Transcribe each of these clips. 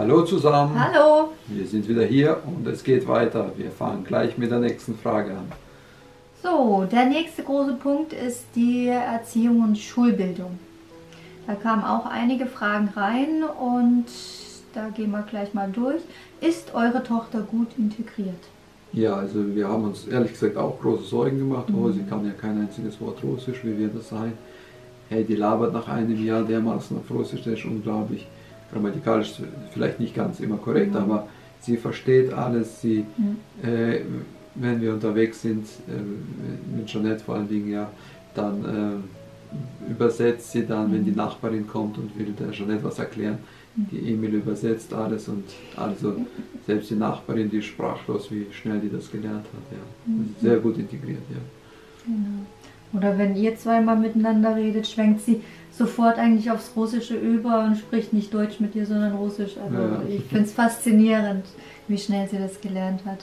Hallo zusammen. Hallo. Wir sind wieder hier und es geht weiter. Wir fangen gleich mit der nächsten Frage an. So, der nächste große Punkt ist die Erziehung und Schulbildung. Da kamen auch einige Fragen rein und da gehen wir gleich mal durch. Ist eure Tochter gut integriert? Ja, also wir haben uns ehrlich gesagt auch große Sorgen gemacht. Oh, sie kann ja kein einziges Wort Russisch, wie wird das sein? Hey, die labert nach einem Jahr dermaßen auf Russisch, das ist unglaublich. Grammatikalisch vielleicht nicht ganz immer korrekt, aber sie versteht alles. Sie, wenn wir unterwegs sind, mit Jeanette vor allen Dingen, ja, dann übersetzt sie dann, wenn die Nachbarin kommt und will der Jeanette was erklären. Die Emil übersetzt alles und also selbst die Nachbarin, die ist sprachlos, wie schnell die das gelernt hat. Ja. Sehr gut integriert, ja. Genau. Oder wenn ihr zweimal miteinander redet, schwenkt sie sofort eigentlich aufs Russische über und spricht nicht Deutsch mit dir, sondern Russisch. Also ja. Ich finde es faszinierend, wie schnell sie das gelernt hat.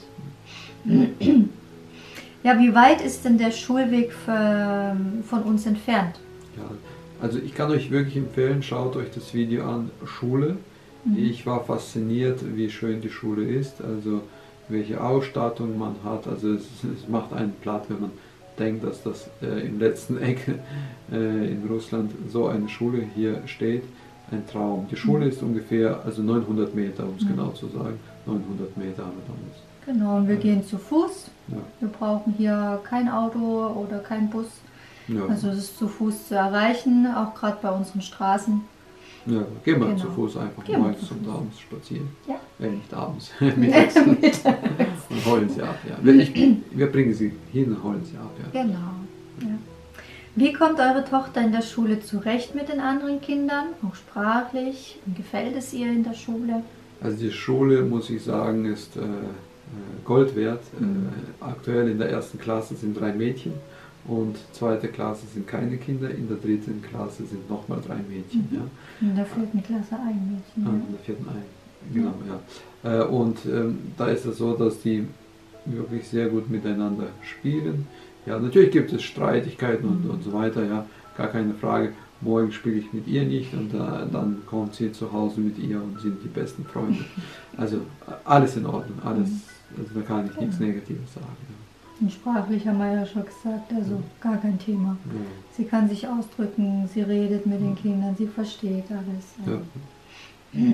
Ja, wie weit ist denn der Schulweg von uns entfernt? Ja, also ich kann euch wirklich empfehlen, schaut euch das Video an, Schule. Ich war fasziniert, wie schön die Schule ist, also welche Ausstattung man hat. Also es macht einen platt, wenn man denkt, dass das im letzten Ecke in Russland so eine Schule hier steht. Ein Traum. Die Schule ist ungefähr, also 900 Meter, um es genau zu sagen. 900 Meter haben wir damals. Genau, und wir gehen zu Fuß. Ja. Wir brauchen hier kein Auto oder kein Bus. Ja. Also es ist zu Fuß zu erreichen, auch gerade bei unseren Straßen. Ja, gehen wir zu Fuß einfach morgens und abends spazieren. Ja. Nicht abends, mittags. Und holen sie ab. Ja. Wir bringen sie hin und holen sie ab. Ja. Genau. Ja. Wie kommt eure Tochter in der Schule zurecht mit den anderen Kindern, auch sprachlich? Und gefällt es ihr in der Schule? Also die Schule, muss ich sagen, ist Gold wert. Aktuell in der ersten Klasse sind 3 Mädchen und zweite Klasse sind keine Kinder, in der dritten Klasse sind nochmal 3 Mädchen. Ja. In der 4. Klasse ein Mädchen. Ja. In der 4. Genau, ja. Und da ist es so, dass die wirklich sehr gut miteinander spielen. Ja, natürlich gibt es Streitigkeiten und so weiter, ja, gar keine Frage. Morgen spiele ich mit ihr nicht und dann kommt sie zu Hause mit ihr und sind die besten Freunde. Also alles in Ordnung, alles, also da kann ich nichts Negatives sagen. Ja. Und sprachlich haben wir ja schon gesagt, also gar kein Thema. Ja. Sie kann sich ausdrücken, sie redet mit den Kindern, sie versteht alles. Also.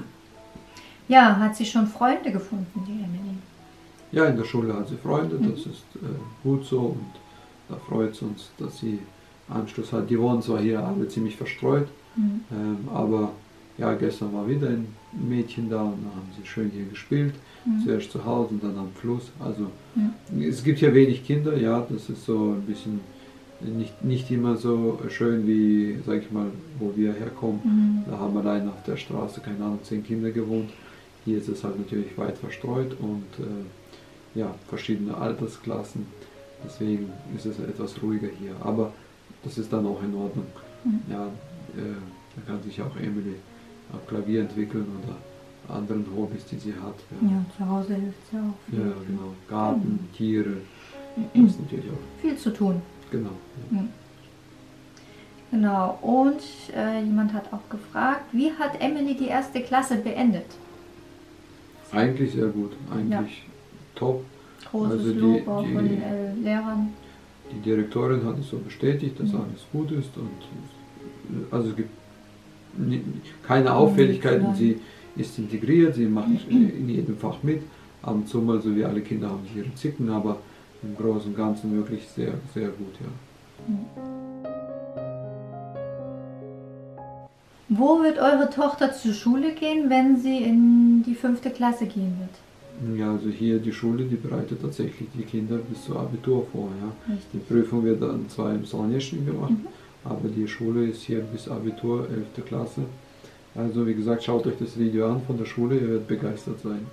Ja, hat sie schon Freunde gefunden, die Emily? Ja, in der Schule hat sie Freunde, das ist gut so und da freut es uns, dass sie Anschluss hat. Die wohnen zwar hier alle ziemlich verstreut, aber ja, gestern war wieder ein Mädchen da und dann haben sie schön hier gespielt, zuerst zu Hause und dann am Fluss. Also es gibt hier wenig Kinder, ja, das ist so ein bisschen nicht immer so schön wie, sag ich mal, wo wir herkommen. Da haben allein auf der Straße, keine Ahnung, 10 Kinder gewohnt. Hier ist es halt natürlich weit verstreut und ja, verschiedene Altersklassen. Deswegen ist es etwas ruhiger hier. Aber das ist dann auch in Ordnung. Ja, da kann sich auch Emily auf Klavier entwickeln oder anderen Hobbys, die sie hat. Ja, zu Hause hilft sie auch. Ja, genau. Garten, Tiere, das ist natürlich auch. Viel zu tun. Genau. Ja. Genau. Und jemand hat auch gefragt, wie hat Emily die 1. Klasse beendet? Eigentlich sehr gut, eigentlich top. Großes Lob auch von den Lehrern. Die Direktorin hat es so bestätigt, dass alles gut ist und also es gibt keine Auffälligkeiten, sie ist integriert, sie macht in jedem Fach mit, ab und zu mal, so wie alle Kinder haben sie ihre Zicken, aber im Großen und Ganzen wirklich sehr, sehr gut, ja. Wo wird eure Tochter zur Schule gehen, wenn sie in die 5. Klasse gehen wird? Ja, also hier die Schule, die bereitet tatsächlich die Kinder bis zum Abitur vor. Ja. Die Prüfung wird dann zwar im Sonjeschin gemacht, aber die Schule ist hier bis Abitur, 11. Klasse. Also wie gesagt, schaut euch das Video an von der Schule, ihr werdet begeistert sein.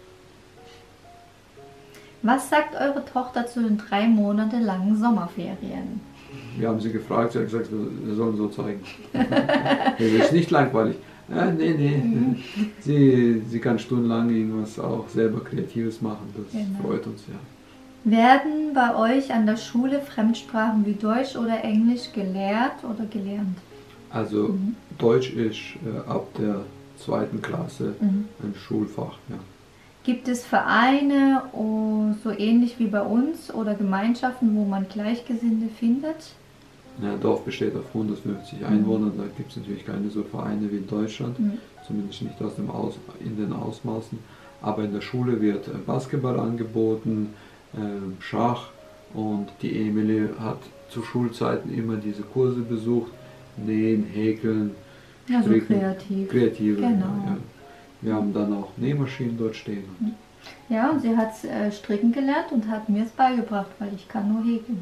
Was sagt eure Tochter zu den 3 Monate langen Sommerferien? Wir haben sie gefragt, sie hat gesagt, wir sollen so zeigen. Das ist nicht langweilig. Nee. Sie kann stundenlang irgendwas auch selber Kreatives machen, das freut uns, ja. Werden bei euch an der Schule Fremdsprachen wie Deutsch oder Englisch gelehrt oder gelernt? Also Deutsch ist ab der 2. Klasse ein Schulfach. Ja. Gibt es Vereine, so ähnlich wie bei uns, oder Gemeinschaften, wo man Gleichgesinnte findet? Ja, ein Dorf besteht auf 150 Einwohnern, da gibt es natürlich keine so Vereine wie in Deutschland, zumindest nicht in den Ausmaßen. Aber in der Schule wird Basketball angeboten, Schach, und die Emily hat zu Schulzeiten immer diese Kurse besucht, Nähen, Häkeln, Stricken, also kreative. Genau. Ja. Wir haben dann auch Nähmaschinen dort stehen. Ja, und sie hat stricken gelernt und hat mir es beigebracht, weil ich kann nur häkeln.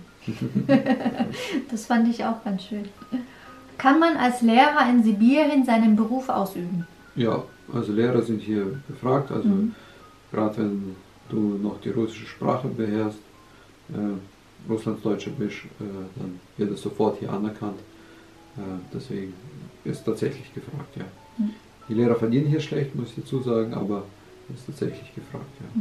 Das fand ich auch ganz schön. Kann man als Lehrer in Sibirien seinen Beruf ausüben? Ja, also Lehrer sind hier gefragt, also gerade wenn du noch die russische Sprache beherrschst, Russlandsdeutscher bist, dann wird es sofort hier anerkannt. Deswegen ist tatsächlich gefragt, ja. Die Lehrer verdienen hier schlecht, muss ich dazu sagen, aber ist tatsächlich gefragt, ja.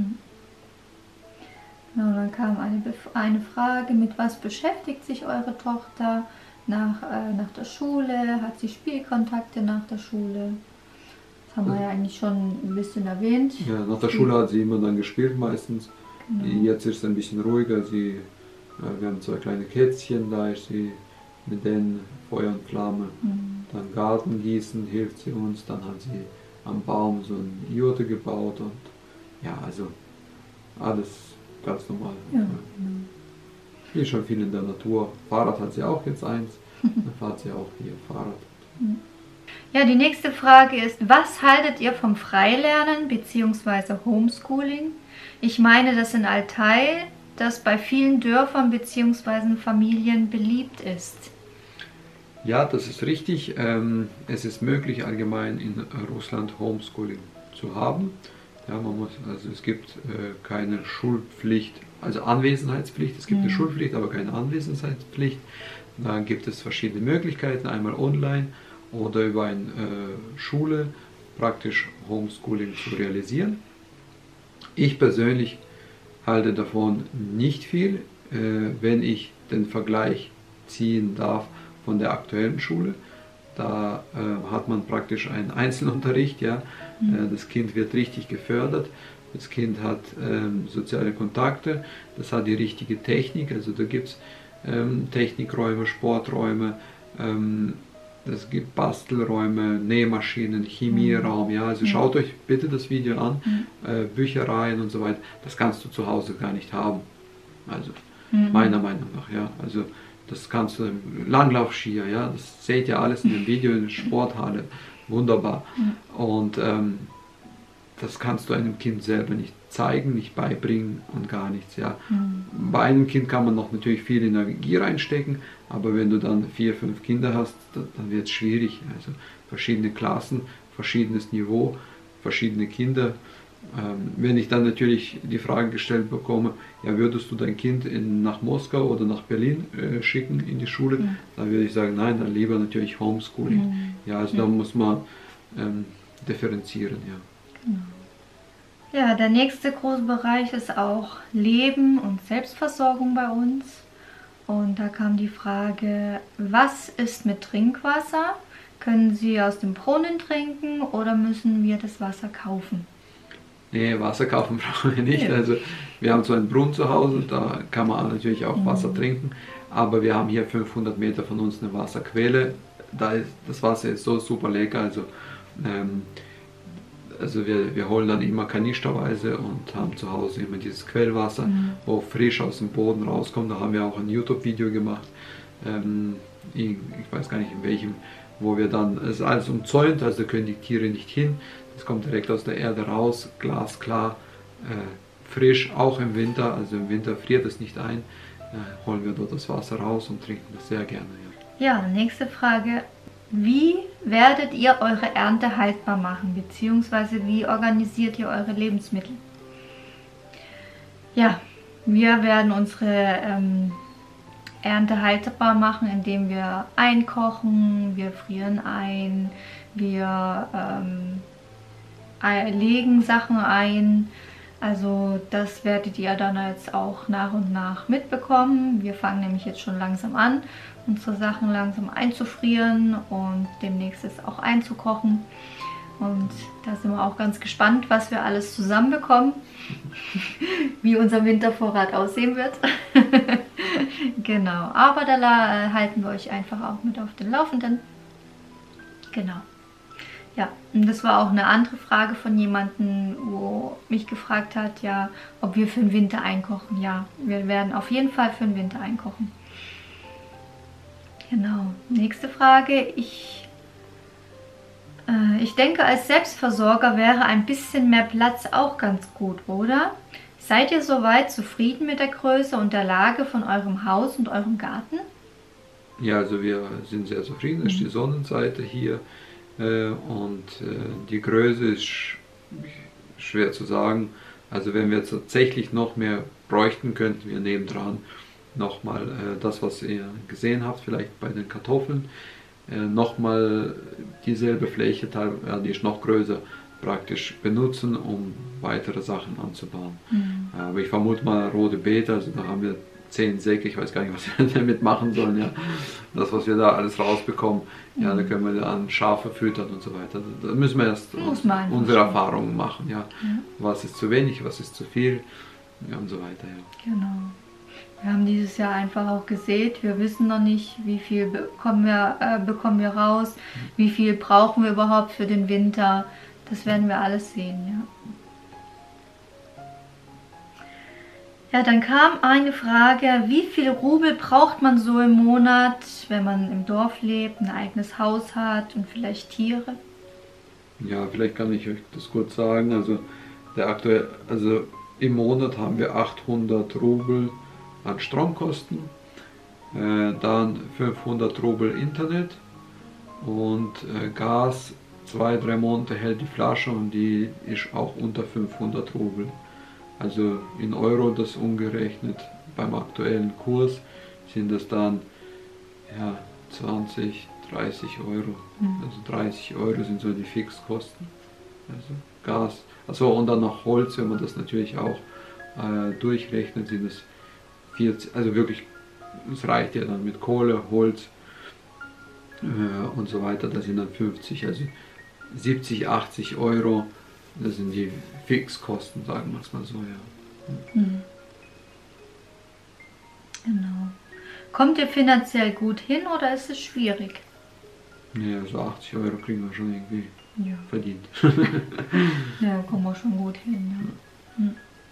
Genau, dann kam eine Frage, mit was beschäftigt sich eure Tochter nach der Schule? Hat sie Spielkontakte nach der Schule? Das haben wir ja eigentlich schon ein bisschen erwähnt. Ja, nach der Schule hat sie immer dann gespielt meistens. Genau. Jetzt ist es ein bisschen ruhiger. Wir haben 2 kleine Kätzchen, da ist sie mit denen Feuer und Flamme. Dann Garten gießen hilft sie uns, dann hat sie am Baum so eine Jurte gebaut und ja, also alles ganz normal. Ja. Die ist schon viel in der Natur. Fahrrad hat sie auch jetzt eins, dann fährt sie auch hier Fahrrad. Ja, die nächste Frage ist, was haltet ihr vom Freilernen bzw. Homeschooling? Ich meine, das in Altai, das bei vielen Dörfern bzw. Familien beliebt ist. Ja, das ist richtig. Es ist möglich, allgemein in Russland Homeschooling zu haben. Ja, also es gibt keine Schulpflicht, also Anwesenheitspflicht. Es gibt eine Schulpflicht, aber keine Anwesenheitspflicht. Dann gibt es verschiedene Möglichkeiten, einmal online oder über eine Schule praktisch Homeschooling zu realisieren. Ich persönlich halte davon nicht viel, wenn ich den Vergleich ziehen darf von der aktuellen Schule. Da hat man praktisch einen Einzelunterricht, ja. Das Kind wird richtig gefördert, das Kind hat soziale Kontakte, das hat die richtige Technik, also da gibt es Technikräume, Sporträume, es gibt Bastelräume, Nähmaschinen, Chemieraum, ja, also schaut euch bitte das Video an, Büchereien und so weiter, das kannst du zu Hause gar nicht haben, also meiner Meinung nach, ja, also das kannst du, Langlaufskier, ja, das seht ihr alles in dem Video in der Sporthalle, wunderbar. Und das kannst du einem Kind selber nicht zeigen, nicht beibringen und gar nichts, ja. Bei einem Kind kann man noch natürlich viel Energie reinstecken, aber wenn du dann 4, 5 Kinder hast, dann wird es schwierig. Also verschiedene Klassen, verschiedenes Niveau, verschiedene Kinder. Wenn ich dann natürlich die Frage gestellt bekomme, ja, würdest du dein Kind nach Moskau oder nach Berlin schicken in die Schule, dann würde ich sagen, nein, dann lieber natürlich Homeschooling. Ja, also da muss man differenzieren. Ja. Ja, der nächste große Bereich ist auch Leben und Selbstversorgung bei uns. Und da kam die Frage, was ist mit Trinkwasser? Können Sie aus dem Brunnen trinken oder müssen wir das Wasser kaufen? Nee, Wasser kaufen brauchen wir nicht. Also wir haben so einen Brunnen zu Hause, da kann man natürlich auch Wasser trinken. Aber wir haben hier 500 Meter von uns eine Wasserquelle. Das Wasser ist so super lecker. Also wir holen dann immer kanisterweise und haben zu Hause immer dieses Quellwasser, wo frisch aus dem Boden rauskommt. Da haben wir auch ein YouTube-Video gemacht. Ich weiß gar nicht in welchem, wo wir dann, es ist alles umzäunt, also da können die Tiere nicht hin. Das kommt direkt aus der Erde raus, glasklar, frisch, auch im Winter, also im Winter friert es nicht ein, holen wir dort das Wasser raus und trinken das sehr gerne. Ja, nächste Frage. Wie werdet ihr eure Ernte haltbar machen, beziehungsweise wie organisiert ihr eure Lebensmittel? Ja, wir werden unsere Ernte haltbar machen, indem wir einkochen, wir frieren ein, wir legen Sachen ein. Also das werdet ihr dann jetzt auch nach und nach mitbekommen. Wir fangen nämlich jetzt schon langsam an, unsere Sachen langsam einzufrieren und demnächst es auch einzukochen. Und da sind wir auch ganz gespannt, was wir alles zusammenbekommen, wie unser Wintervorrat aussehen wird. Genau, aber da halten wir euch einfach auch mit auf den Laufenden. Genau. Ja, und das war auch eine andere Frage von jemandem, wo mich gefragt hat, ja, ob wir für den Winter einkochen. Ja, wir werden auf jeden Fall für den Winter einkochen. Genau, nächste Frage. Ich denke, als Selbstversorger wäre ein bisschen mehr Platz auch ganz gut, oder? Seid ihr soweit zufrieden mit der Größe und der Lage von eurem Haus und eurem Garten? Ja, also wir sind sehr zufrieden. Das ist die Sonnenseite hier. Und die Größe ist schwer zu sagen. Also wenn wir tatsächlich noch mehr bräuchten, könnten wir nebendran nochmal das, was ihr gesehen habt, vielleicht bei den Kartoffeln, nochmal dieselbe Fläche, die ist noch größer, praktisch benutzen, um weitere Sachen anzubauen. Aber ich vermute mal rote Beete, also da haben wir 10 Säcke, ich weiß gar nicht, was wir damit machen sollen. Ja. Das, was wir da alles rausbekommen, ja, da können wir dann Schafe füttern und so weiter. Da müssen wir erst unsere Erfahrungen machen. Ja. Was ist zu wenig, was ist zu viel, ja, und so weiter. Ja. Genau. Wir haben dieses Jahr einfach auch gesät. Wir wissen noch nicht, wie viel bekommen wir raus, wie viel brauchen wir überhaupt für den Winter. Das werden wir alles sehen. Ja. Ja, dann kam eine Frage, wie viel Rubel braucht man so im Monat, wenn man im Dorf lebt, ein eigenes Haus hat und vielleicht Tiere? Ja, vielleicht kann ich euch das kurz sagen. Also im Monat haben wir 800 Rubel an Stromkosten, dann 500 Rubel Internet und Gas 2-3 Monate hält die Flasche und die ist auch unter 500 Rubel. Also in Euro das umgerechnet beim aktuellen Kurs sind das dann ja, 20, 30 Euro. Also 30 Euro sind so die Fixkosten. Also Gas, also und dann noch Holz, wenn man das natürlich auch durchrechnet, sind es 40, also wirklich, es reicht ja dann mit Kohle, Holz und so weiter, das sind dann 50, also 70, 80 Euro, das sind die Fixkosten, sagen wir es mal so, ja. Genau. Kommt ihr finanziell gut hin oder ist es schwierig? Ja, so 80 Euro kriegen wir schon irgendwie verdient. Ja, kommen wir schon gut hin, ja.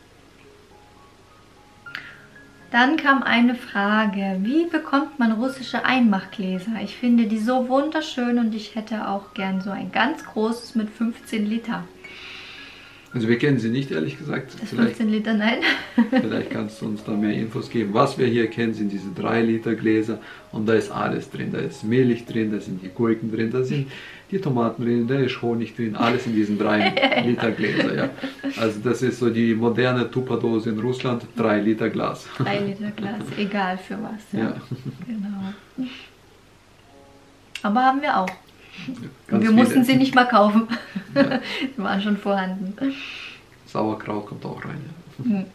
Dann kam eine Frage, wie bekommt man russische Einmachgläser? Ich finde die so wunderschön und ich hätte auch gern so ein ganz großes mit 15 Liter. Also wir kennen sie nicht, ehrlich gesagt. Das 15 Liter, nein. Vielleicht kannst du uns da mehr Infos geben. Was wir hier kennen, sind diese 3 Liter Gläser und da ist alles drin. Da ist Milch drin, da sind die Gurken drin, da sind die Tomaten drin, da ist Honig drin, alles in diesen 3 Liter Gläser. Ja. Also das ist so die moderne Tupperdose in Russland, 3 Liter Glas. 3 Liter Glas, egal für was. Ja. Genau. Aber haben wir auch. Und wir mussten sie nicht mal kaufen. Ja. Sie waren schon vorhanden. Sauerkraut kommt auch rein.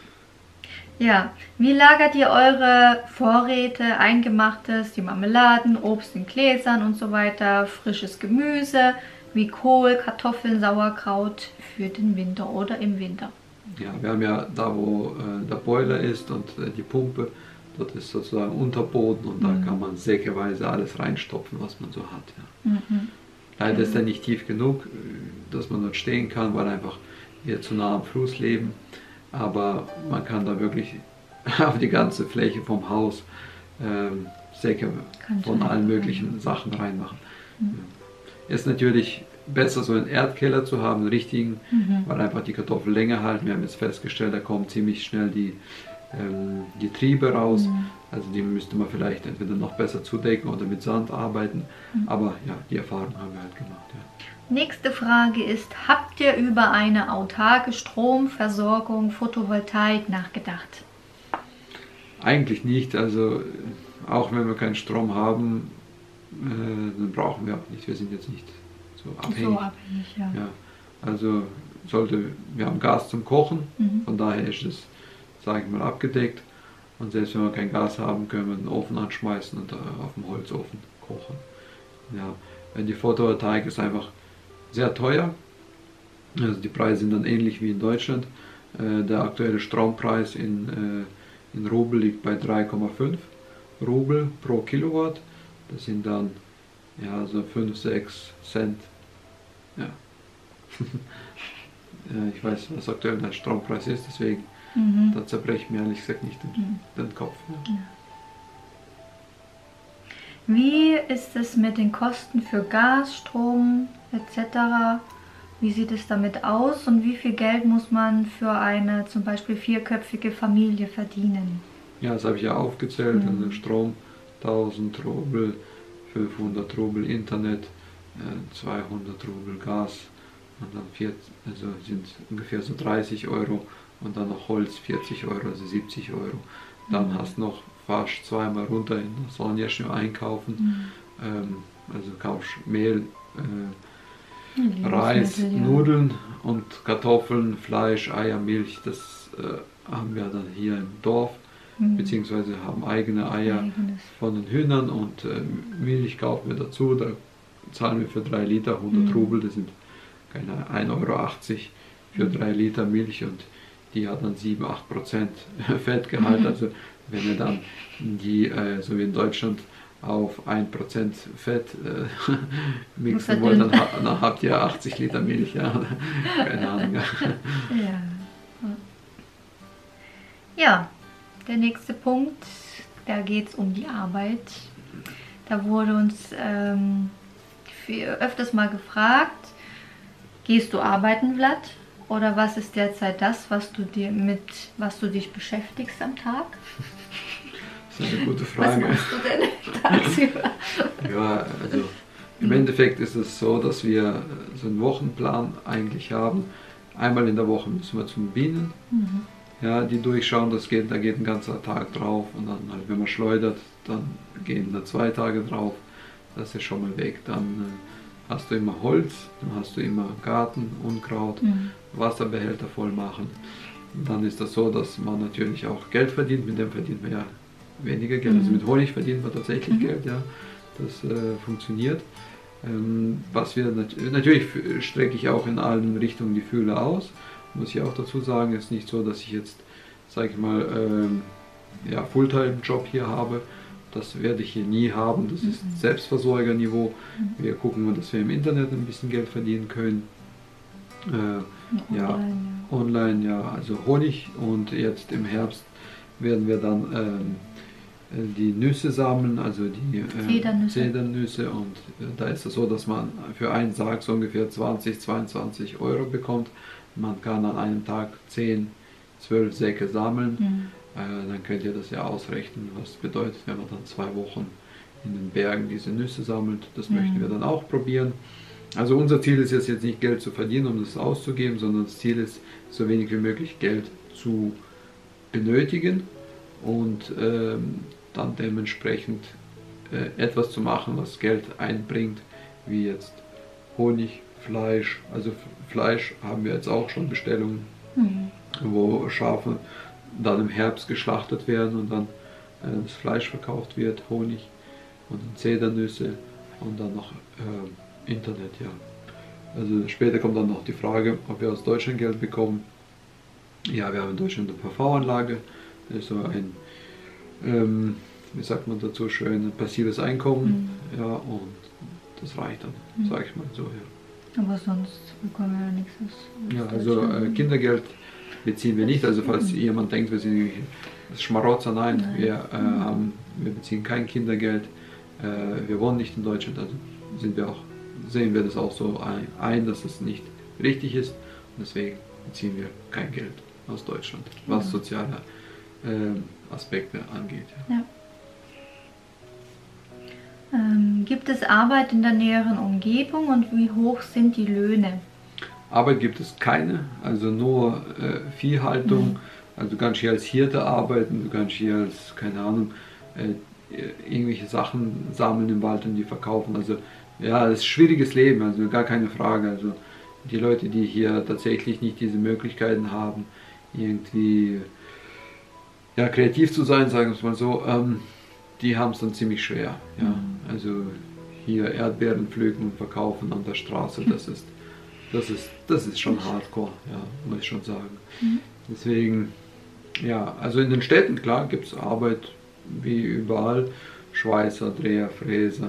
Ja, wie lagert ihr eure Vorräte, Eingemachtes, die Marmeladen, Obst in Gläsern und so weiter, frisches Gemüse wie Kohl, Kartoffeln, Sauerkraut für den Winter oder im Winter? Ja, wir haben ja da, wo der Boiler ist und die Pumpe, dort ist sozusagen Unterboden und da kann man säckeweise alles reinstopfen, was man so hat. Ja. Leider ist er nicht tief genug, dass man dort stehen kann, weil einfach wir zu nah am Fluss leben. Aber man kann da wirklich auf die ganze Fläche vom Haus Säcke von allen möglichen Sachen reinmachen. Ist natürlich besser, so einen Erdkeller zu haben, einen richtigen, weil einfach die Kartoffeln länger halten. Wir haben jetzt festgestellt, da kommen ziemlich schnell die Triebe raus. Also die müsste man vielleicht entweder noch besser zudecken oder mit Sand arbeiten. Aber ja, die Erfahrung haben wir halt gemacht. Ja. Nächste Frage ist, habt ihr über eine autarke Stromversorgung, Photovoltaik nachgedacht? Eigentlich nicht. Also auch wenn wir keinen Strom haben, dann brauchen wir auch nicht. Wir sind jetzt nicht so abhängig. So abhängig, ja. Ja, also wir haben Gas zum Kochen, von daher ist es, sage ich mal, abgedeckt. Und selbst wenn wir kein Gas haben, können wir den Ofen anschmeißen und auf dem Holzofen kochen. Ja, die Photovoltaik ist einfach sehr teuer. Also die Preise sind dann ähnlich wie in Deutschland. Der aktuelle Strompreis in Rubel liegt bei 3,5 Rubel pro Kilowatt. Das sind dann ja so 5, 6 Cent. Ja. Ich weiß, was aktuell der Strompreis ist, deswegen da zerbreche ich mir ehrlich gesagt nicht den Kopf. Ja. Ja. Wie ist es mit den Kosten für Gas, Strom etc.? Wie sieht es damit aus und wie viel Geld muss man für eine zum Beispiel 4-köpfige Familie verdienen? Ja, das habe ich ja aufgezählt. Also Strom 1000 Rubel, 500 Rubel Internet, 200 Rubel Gas und dann also sind ungefähr so 30 Euro und dann noch Holz 40 Euro, also 70 Euro. Dann hast du noch fast zweimal runter in Sonjaschen einkaufen. Also kaufst Mehl, Reis, Nudeln und Kartoffeln, Fleisch, Eier, Milch. Das haben wir dann hier im Dorf, beziehungsweise haben eigene Eier von den Hühnern und Milch kaufen wir dazu. Da zahlen wir für 3 Liter 100 Rubel, das sind keine 1,80 Euro für 3 Liter Milch und die hat dann 7-8% Fettgehalt. Also wenn ihr dann die, so wie in Deutschland, auf 1% Fett mixen wollt, dann habt ihr 80 Liter Milch. Ja. Keine Ahnung. Ja, der nächste Punkt, da geht es um die Arbeit. Da wurde uns öfters mal gefragt, gehst du arbeiten, Vlad? Oder was ist derzeit das, was du dich beschäftigst am Tag? Das ist eine gute Frage. Was machst du denn tagsüber? Ja, also im Endeffekt ist es so, dass wir so einen Wochenplan eigentlich haben. Einmal in der Woche müssen wir zum Bienen, ja, die durchschauen, da geht ein ganzer Tag drauf und dann halt, wenn man schleudert, dann gehen da 2 Tage drauf, das ist schon mal weg. Dann hast du immer Holz, dann hast du immer Garten, Unkraut, Wasserbehälter voll machen. Und dann ist das so, dass man natürlich auch Geld verdient, mit dem verdient man ja weniger Geld, also mit Honig verdient man tatsächlich Geld, ja, das funktioniert. Was wir natürlich strecke ich auch in allen Richtungen die Fühler aus, muss ich auch dazu sagen. Es ist nicht so, dass ich jetzt, sage ich mal, ja, Fulltime-Job hier habe. Das werde ich hier nie haben. Das ist Selbstversorgerniveau. Wir gucken, dass wir im Internet ein bisschen Geld verdienen können. Ja, online, ja, also Honig. Und jetzt im Herbst werden wir dann die Nüsse sammeln, also die Zedernüsse. Und da ist es so, dass man für einen Sack so ungefähr 20-22 Euro bekommt. Man kann an einem Tag 10, 12 Säcke sammeln. Dann könnt ihr das ja ausrechnen, was bedeutet, wenn man dann 2 Wochen in den Bergen diese Nüsse sammelt. Das möchten wir dann auch probieren. Also unser Ziel ist jetzt nicht Geld zu verdienen, um das auszugeben, sondern das Ziel ist, so wenig wie möglich Geld zu benötigen und dann dementsprechend etwas zu machen, was Geld einbringt, wie jetzt Honig, Fleisch. Also Fleisch haben wir jetzt auch schon Bestellungen, wo Schafe dann im Herbst geschlachtet werden und dann das Fleisch verkauft wird, Honig und dann Zedernüsse und dann noch Internet, ja. Also später kommt dann noch die Frage, ob wir aus Deutschland Geld bekommen. Ja, wir haben in Deutschland eine PV-Anlage, das ist so ein, wie sagt man dazu schön, ein passives Einkommen, ja, und das reicht dann, sage ich mal so, ja. Aber sonst bekommen wir ja nichts aus Ja, also Kindergeld beziehen wir nicht, also falls jemand denkt, wir sind Schmarotzer, nein. Wir beziehen kein Kindergeld, wir wohnen nicht in Deutschland, also sehen wir das auch so ein, dass es nicht richtig ist und deswegen beziehen wir kein Geld aus Deutschland, was soziale Aspekte angeht. Ja. Gibt es Arbeit in der näheren Umgebung und wie hoch sind die Löhne? Arbeit gibt es keine, also nur Viehhaltung. Also du kannst hier als Hirte arbeiten, du kannst hier als, keine Ahnung, irgendwelche Sachen sammeln im Wald und die verkaufen. Also ja, das ist ein schwieriges Leben, also gar keine Frage. Also die Leute, die hier tatsächlich nicht diese Möglichkeiten haben, irgendwie ja, kreativ zu sein, sagen wir es mal so, die haben es dann ziemlich schwer. Ja. Also hier Erdbeeren pflücken und verkaufen an der Straße, das ist das ist schon hardcore, ja, muss ich schon sagen. Deswegen, ja, also in den Städten, klar, gibt es Arbeit wie überall. Schweißer, Dreher, Fräser,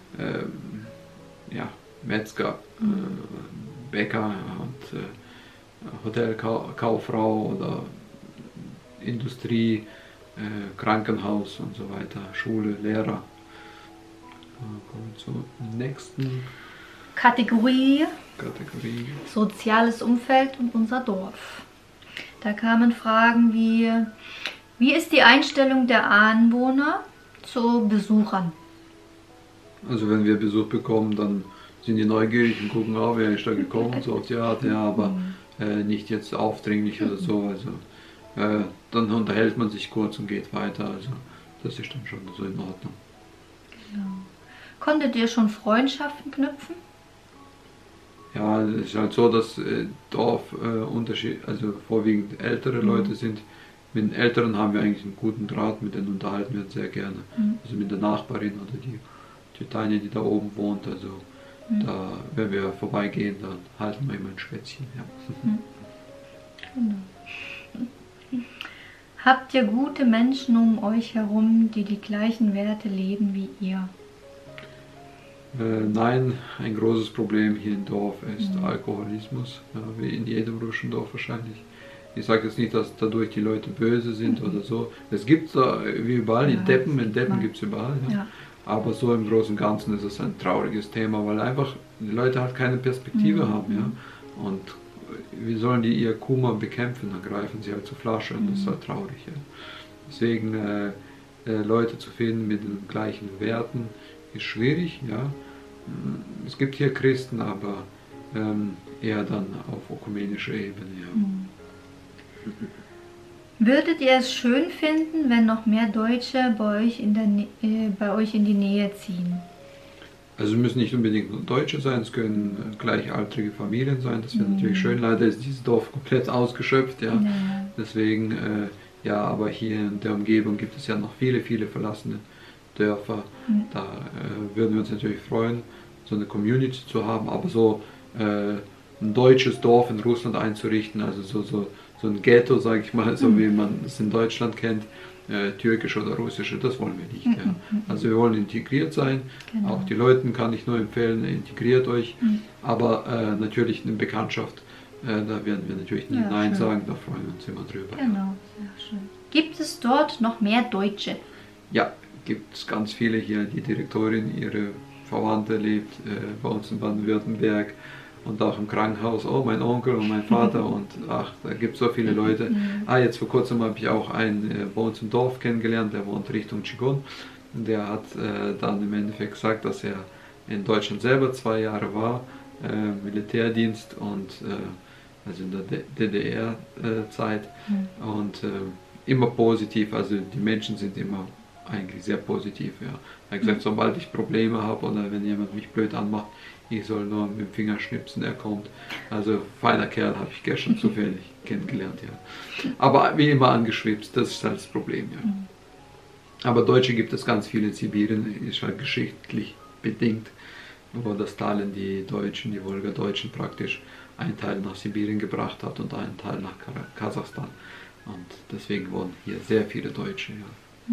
ja, Metzger, Bäcker und Hotelkauffrau oder Industrie, Krankenhaus und so weiter, Schule, Lehrer. Kommen wir zur nächsten Kategorie. Kategorie. Soziales Umfeld und unser Dorf. Da kamen Fragen wie ist die Einstellung der Anwohner zu Besuchern? Also wenn wir Besuch bekommen, dann sind die neugierig und gucken, oh, wer ist da gekommen, so auf die Art, ja, aber nicht jetzt aufdringlich oder so. Also dann unterhält man sich kurz und geht weiter. Also das ist dann schon so in Ordnung. Genau. Konntet ihr schon Freundschaften knüpfen? Ja, es ist halt so, dass Dorf also vorwiegend ältere Leute sind. Mit den Älteren haben wir eigentlich einen guten Draht, mit denen unterhalten wir uns sehr gerne. Also mit der Nachbarin oder die Tanja, die da oben wohnt, also da, wenn wir vorbeigehen, dann halten wir immer ein Schwätzchen. Ja. Genau. Habt ihr gute Menschen um euch herum, die die gleichen Werte leben wie ihr? Nein, ein großes Problem hier im Dorf ist Alkoholismus, ja, wie in jedem russischen Dorf wahrscheinlich. Ich sage jetzt nicht, dass dadurch die Leute böse sind oder so. Es gibt da wie überall, in Deppen gibt es überall. Ja. Aber so im Großen und Ganzen ist es ein trauriges Thema, weil einfach die Leute halt keine Perspektive haben. Ja. Und wie sollen die ihr Kummer bekämpfen? Dann greifen sie halt zur Flasche und das ist halt traurig. Ja. Deswegen Leute zu finden mit den gleichen Werten ist schwierig. Ja. Es gibt hier Christen, aber eher dann auf ökumenischer Ebene. Ja. Würdet ihr es schön finden, wenn noch mehr Deutsche bei euch in die Nähe ziehen? Also es müssen nicht unbedingt nur Deutsche sein, es können gleichaltrige Familien sein, das wäre natürlich schön. Leider ist dieses Dorf komplett ausgeschöpft, ja. Deswegen, ja, aber hier in der Umgebung gibt es ja noch viele, viele verlassene Dörfer. Da würden wir uns natürlich freuen, so eine Community zu haben, aber so ein deutsches Dorf in Russland einzurichten, also so ein Ghetto, sage ich mal, so wie man es in Deutschland kennt, türkische oder russische, das wollen wir nicht. Ja. Also wir wollen integriert sein, auch die Leuten kann ich nur empfehlen, integriert euch, aber natürlich eine Bekanntschaft, da werden wir natürlich nie Nein sagen, da freuen wir uns immer drüber. Genau, sehr schön. Gibt es dort noch mehr Deutsche? Ja, gibt es ganz viele hier, die Direktorin, ihre Verwandte lebt bei uns in Baden-Württemberg. Und auch im Krankenhaus, oh, mein Onkel und mein Vater und ach, da gibt es so viele Leute. Jetzt vor kurzem habe ich auch einen bei uns im Dorf kennengelernt, der wohnt Richtung Chigon. Der hat dann im Endeffekt gesagt, dass er in Deutschland selber 2 Jahre war, Militärdienst und also in der DDR-Zeit und immer positiv, also die Menschen sind immer eigentlich sehr positiv. Ja. Er hat gesagt, sobald ich Probleme habe oder wenn jemand mich blöd anmacht, ich soll nur mit dem Finger schnipsen, er kommt. Also feiner Kerl, habe ich gestern zufällig kennengelernt, ja. Aber wie immer angeschwipst, das ist halt das Problem, ja. Aber Deutsche gibt es ganz viele in Sibirien, ist halt geschichtlich bedingt, wo das Stalin die Deutschen, die Wolgadeutschen praktisch einen Teil nach Sibirien gebracht hat und einen Teil nach Kasachstan. Und deswegen wohnen hier sehr viele Deutsche, ja.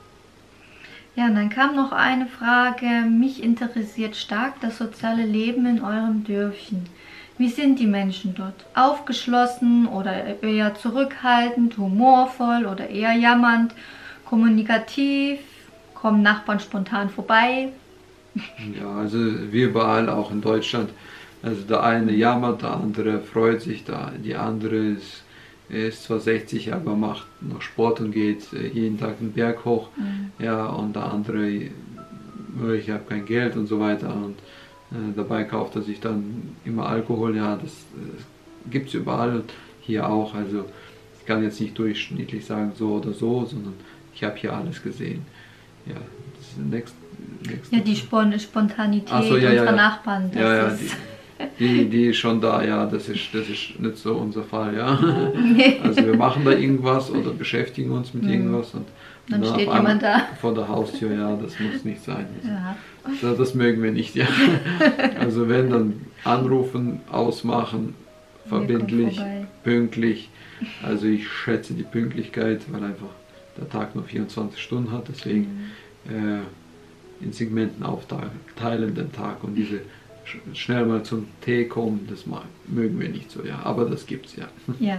Ja, und dann kam noch eine Frage. Mich interessiert stark das soziale Leben in eurem Dörfchen. Wie sind die Menschen dort? Aufgeschlossen oder eher zurückhaltend, humorvoll oder eher jammernd, kommunikativ? Kommen Nachbarn spontan vorbei? Ja, also wie überall, auch in Deutschland. Also der eine jammert, der andere freut sich, die andere ist zwar 60, aber macht noch Sport und geht jeden Tag den Berg hoch. Ja, und der andere, ich habe kein Geld und so weiter. Und dabei kauft er sich dann immer Alkohol. Ja, das gibt es überall und hier auch. Also ich kann jetzt nicht durchschnittlich sagen so oder so, sondern ich habe hier alles gesehen. Ja, das ist nächste. Ja, die Spontanität unserer Nachbarn. Das ist die ist schon da, ja, das ist nicht so unser Fall, ja. Also wir machen da irgendwas oder beschäftigen uns mit irgendwas und Dann steht jemand da. Vor der Haustür, ja, das muss nicht sein. Ja. Das mögen wir nicht, ja. Also wenn, dann anrufen, ausmachen, verbindlich, pünktlich. Also ich schätze die Pünktlichkeit, weil einfach der Tag nur 24 Stunden hat, deswegen in Segmenten aufteilen den Tag und diese schnell mal zum Tee kommen, das mögen wir nicht so, ja, aber das gibt's ja. Ja.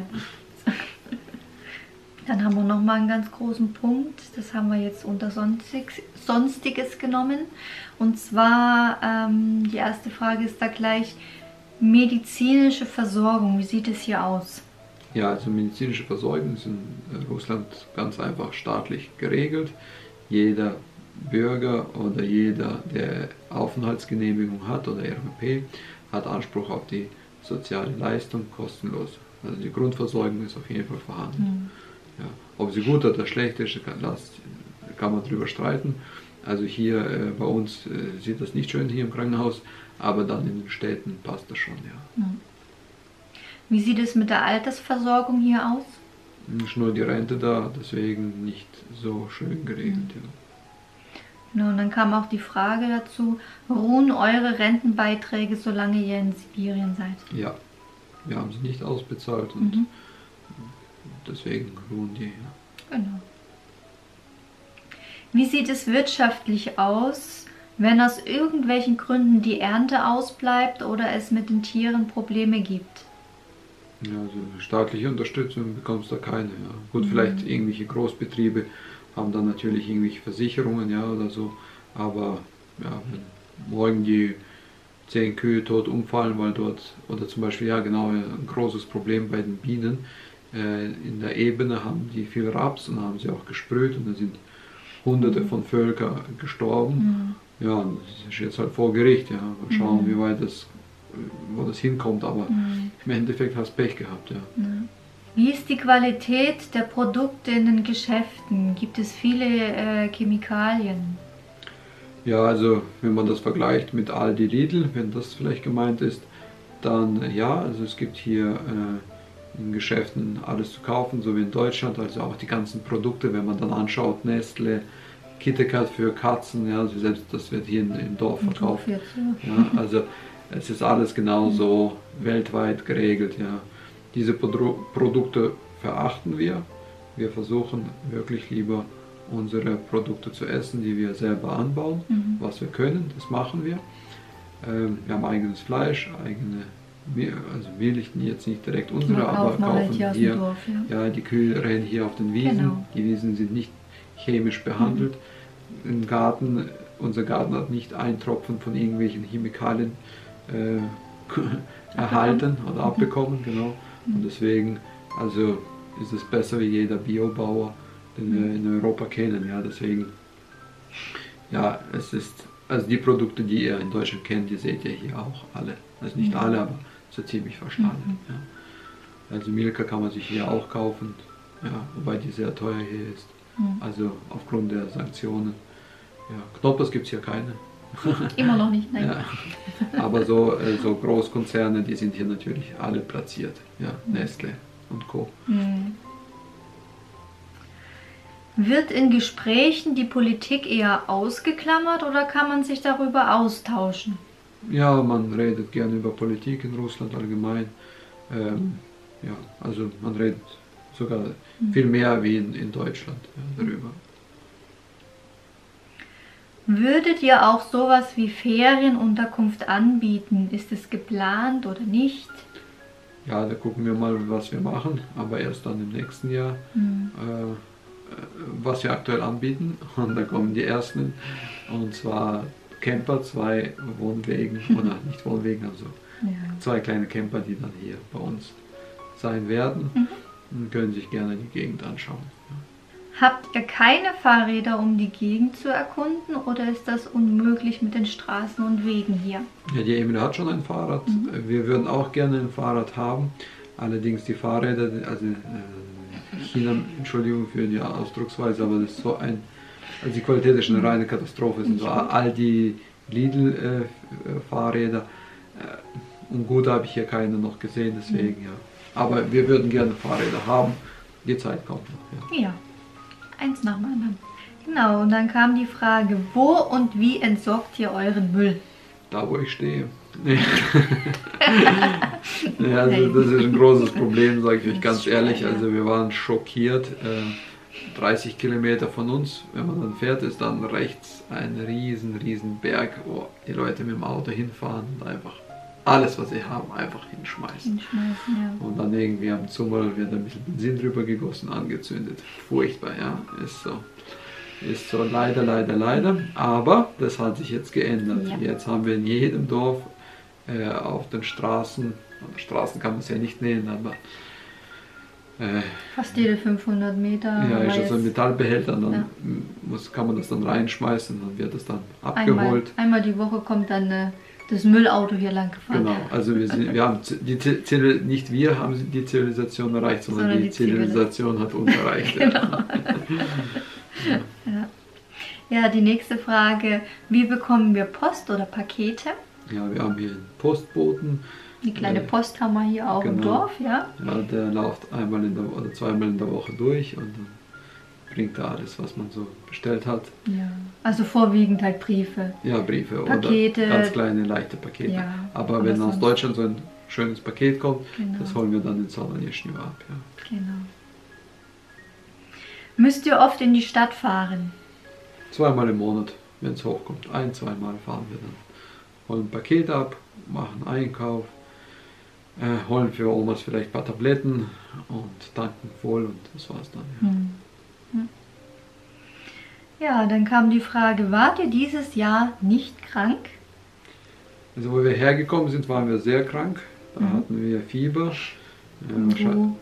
Dann haben wir noch mal einen ganz großen Punkt, das haben wir jetzt unter Sonstiges genommen, und zwar die erste Frage ist da gleich: medizinische Versorgung, wie sieht es hier aus? Ja, also medizinische Versorgung ist in Russland ganz einfach staatlich geregelt. Jeder Bürger oder jeder, der Aufenthaltsgenehmigung hat oder RVP, hat Anspruch auf die soziale Leistung kostenlos. Also die Grundversorgung ist auf jeden Fall vorhanden. Ja, ob sie gut oder schlecht ist, kann man drüber streiten. Also hier bei uns sieht das nicht schön hier im Krankenhaus, aber dann in den Städten passt das schon, ja. Wie sieht es mit der Altersversorgung hier aus? Ist nur die Rente da, deswegen nicht so schön geregelt, ja. Genau, und dann kam auch die Frage dazu: ruhen eure Rentenbeiträge, solange ihr in Sibirien seid? Ja, wir haben sie nicht ausbezahlt und deswegen ruhen die. Ja. Genau. Wie sieht es wirtschaftlich aus, wenn aus irgendwelchen Gründen die Ernte ausbleibt oder es mit den Tieren Probleme gibt? Ja, also staatliche Unterstützung bekommst du da keine. Ja. Gut, vielleicht irgendwelche Großbetriebe haben dann natürlich irgendwelche Versicherungen, ja, oder so, aber ja, wenn morgen die 10 Kühe tot umfallen, weil dort, oder zum Beispiel, ja genau, ein großes Problem bei den Bienen, in der Ebene haben die viel Raps und haben sie auch gesprüht und da sind Hunderte von Völkern gestorben. Ja, und das ist jetzt halt vor Gericht, ja, mal schauen, wie weit wo das hinkommt, aber im Endeffekt hast du Pech gehabt, ja. Wie ist die Qualität der Produkte in den Geschäften? Gibt es viele Chemikalien? Ja, also wenn man das vergleicht mit Aldi, Lidl, wenn das vielleicht gemeint ist, dann ja, also es gibt hier in Geschäften alles zu kaufen, so wie in Deutschland, also auch die ganzen Produkte, wenn man dann anschaut, Nestle, KitKat für Katzen, ja, also selbst das wird hier im Dorf verkauft. Ja, also es ist alles genauso weltweit geregelt, ja. Diese Produkte verachten wir. Wir versuchen wirklich lieber unsere Produkte zu essen, die wir selber anbauen, was wir können, das machen wir. Wir haben eigenes Fleisch, eigene Milch, jetzt nicht direkt unsere, aber kaufen hier, hier, Dorf, ja, die Kühe rennen hier auf den Wiesen, genau. Die Wiesen sind nicht chemisch behandelt. Im Garten, unser Garten hat nicht einen Tropfen von irgendwelchen Chemikalien erhalten oder abbekommen, genau. Und deswegen, also ist es besser wie jeder Biobauer, den wir in Europa kennen, ja, deswegen, ja, es ist, also die Produkte, die ihr in Deutschland kennt, die seht ihr hier auch alle, also nicht alle, aber so ziemlich fast alle, ja. Also Milka kann man sich hier auch kaufen, ja, wobei die sehr teuer hier ist, also aufgrund der Sanktionen, ja, Knoppers gibt es hier keine. Immer noch nicht, nein. Ja, aber so Großkonzerne, die sind hier natürlich alle platziert. Ja, Nestle und Co. Wird in Gesprächen die Politik eher ausgeklammert oder kann man sich darüber austauschen? Ja, man redet gerne über Politik in Russland allgemein. Ja, also man redet sogar viel mehr wie in Deutschland darüber. Würdet ihr auch sowas wie Ferienunterkunft anbieten? Ist es geplant oder nicht? Ja, da gucken wir mal, was wir machen, aber erst dann im nächsten Jahr, was wir aktuell anbieten. Und da kommen die ersten, und zwar Camper, 2 Wohnwegen, oder nicht Wohnwegen, also 2 kleine Camper, die dann hier bei uns sein werden und können sich gerne die Gegend anschauen. Ja. Habt ihr keine Fahrräder, um die Gegend zu erkunden, oder ist das unmöglich mit den Straßen und Wegen hier? Ja, die Emily hat schon ein Fahrrad. Wir würden auch gerne ein Fahrrad haben. Allerdings die Fahrräder, also China, Entschuldigung für die Ausdrucksweise, aber das ist so ein, also die Qualität ist eine reine Katastrophe. Es sind so all die Lidl Fahrräder. Und gut habe ich hier keine noch gesehen, deswegen ja. Aber wir würden gerne Fahrräder haben. Die Zeit kommt noch. Ja. eins nach dem anderen. Genau, und dann kam die Frage, wo und wie entsorgt ihr euren Müll? Da, wo ich stehe. Nee. Ja, also das ist ein großes Problem, sage ich euch ganz ehrlich. Also wir waren schockiert. 30 Kilometer von uns, wenn man dann fährt, ist dann rechts ein riesen Berg, wo die Leute mit dem Auto hinfahren und einfach alles, was sie haben, einfach hinschmeißen. Ja. Und dann irgendwie am Zummel wird ein bisschen Benzin drüber gegossen, angezündet. Furchtbar, ja, ist so. Ist so, leider. Aber das hat sich jetzt geändert. Ja. Jetzt haben wir in jedem Dorf auf den Straßen kann man es ja nicht nennen, aber fast jede 500 Meter. Ja, ist so ein Metallbehälter, dann kann man das dann reinschmeißen, dann wird das dann abgeholt. Einmal die Woche kommt dann das Müllauto hier lang gefahren. Genau, also wir haben nicht wir haben die Zivilisation erreicht, sondern die Zivilisation hat uns erreicht. Genau. Ja, die nächste Frage, wie bekommen wir Post oder Pakete? Ja, wir haben hier einen Postboten. Die kleine Post haben wir hier auch im Dorf, ja? Ja, der läuft einmal oder zweimal in der Woche durch und dann bringt er alles, was man so bestellt hat. Ja, also vorwiegend halt Briefe. Ja, Briefe Pakete. Oder ganz kleine, leichte Pakete. Ja, aber wenn aus Deutschland so ein schönes Paket kommt, das holen wir dann in Solonjeschny ab. Ja. Genau. Müsst ihr oft in die Stadt fahren? Zweimal im Monat, wenn es hochkommt. Zweimal fahren wir dann. Holen ein Paket ab, machen Einkauf, holen für Omas vielleicht ein paar Tabletten und tanken voll und das war's dann. Ja, dann kam die Frage, wart ihr dieses Jahr nicht krank? Also wo wir hergekommen sind, waren wir sehr krank. Da hatten wir Fieber. Und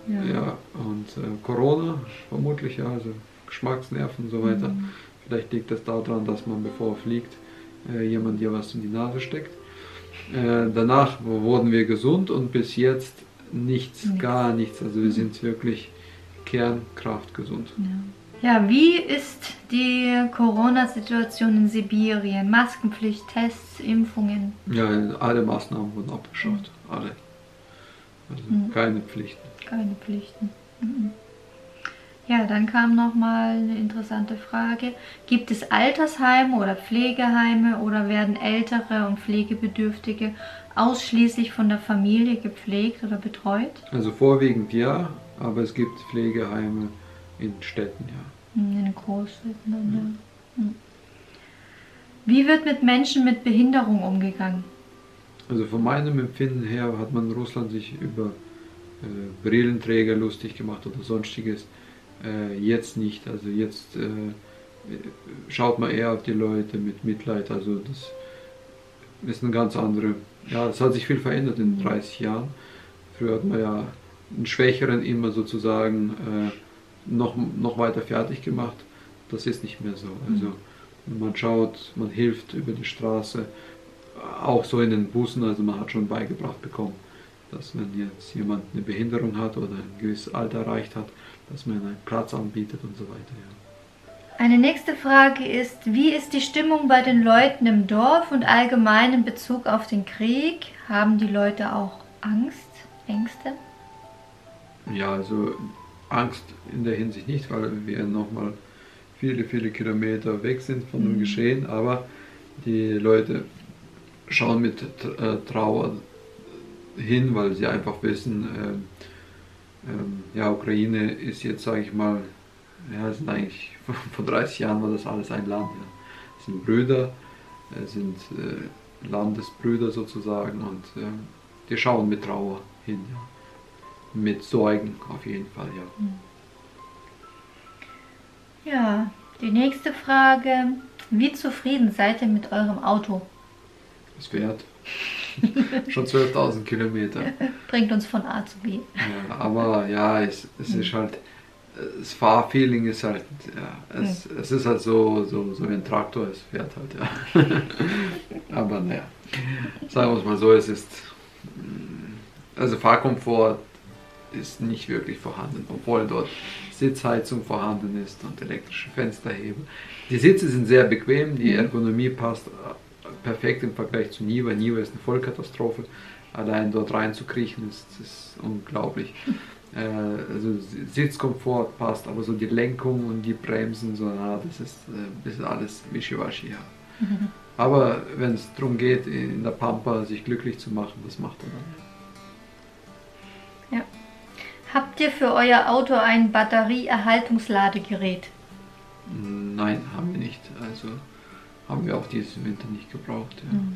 Corona vermutlich, ja, also Geschmacksnerven und so weiter. Vielleicht liegt das daran, dass man, bevor er fliegt, jemand dir was in die Nase steckt. Danach wurden wir gesund und bis jetzt gar nichts. Also wir sind wirklich kernkraftgesund. Ja, wie ist die Corona-Situation in Sibirien? Maskenpflicht, Tests, Impfungen? Ja, alle Maßnahmen wurden abgeschafft. Alle. Also keine Pflichten. Keine Pflichten. Ja, dann kam nochmal eine interessante Frage. Gibt es Altersheime oder Pflegeheime oder werden Ältere und Pflegebedürftige ausschließlich von der Familie gepflegt oder betreut? Also vorwiegend ja, aber es gibt Pflegeheime in Städten, ja. In den Großstädten dann, ja. Wie wird mit Menschen mit Behinderung umgegangen? Also von meinem Empfinden her hat man in Russland sich über Brillenträger lustig gemacht oder sonstiges. Jetzt nicht. Also jetzt schaut man eher auf die Leute mit Mitleid. Also das ist eine ganz andere. Ja, es hat sich viel verändert in 30 Jahren. Früher hat man ja einen Schwächeren immer sozusagen noch weiter fertig gemacht. Das ist nicht mehr so. Also man schaut, man hilft über die Straße. Auch so in den Bussen, also man hat schon beigebracht bekommen, dass wenn jetzt jemand eine Behinderung hat oder ein gewisses Alter erreicht hat, dass man einen Platz anbietet und so weiter. Ja. Eine nächste Frage ist, wie ist die Stimmung bei den Leuten im Dorf und allgemein in Bezug auf den Krieg? Haben die Leute auch Angst, Ängste? Ja, also Angst in der Hinsicht nicht, weil wir nochmal viele Kilometer weg sind von dem Geschehen, aber die Leute schauen mit Trauer hin, weil sie einfach wissen, ja, Ukraine ist jetzt, sage ich mal, ja, sind eigentlich vor 30 Jahren war das alles ein Land. Ja. Es sind Brüder, es sind Landesbrüder sozusagen und die schauen mit Trauer hin, ja. Mit Sorgen auf jeden Fall, ja. Ja, die nächste Frage, wie zufrieden seid ihr mit eurem Auto? Es fährt schon 12.000 Kilometer. Bringt uns von A zu B. Ja, aber ja, es ist halt, das Fahrfeeling ist halt, ja, es ist halt so wie ein Traktor, es fährt halt, ja. Aber naja, sagen wir es mal so, es ist, also Fahrkomfort ist nicht wirklich vorhanden, obwohl dort Sitzheizung vorhanden ist und elektrische Fensterheber. Die Sitze sind sehr bequem, die Ergonomie passt perfekt im Vergleich zu Niva. Niva ist eine Vollkatastrophe. Allein dort reinzukriechen ist unglaublich. Also Sitzkomfort passt, aber so die Lenkung und die Bremsen, so, das ist alles wischiwaschi, ja. Aber wenn es darum geht, in der Pampa sich glücklich zu machen, das macht er dann. Ja. Habt ihr für euer Auto ein Batterieerhaltungsladegerät? Nein, haben wir nicht. Also haben wir auch diesen Winter nicht gebraucht.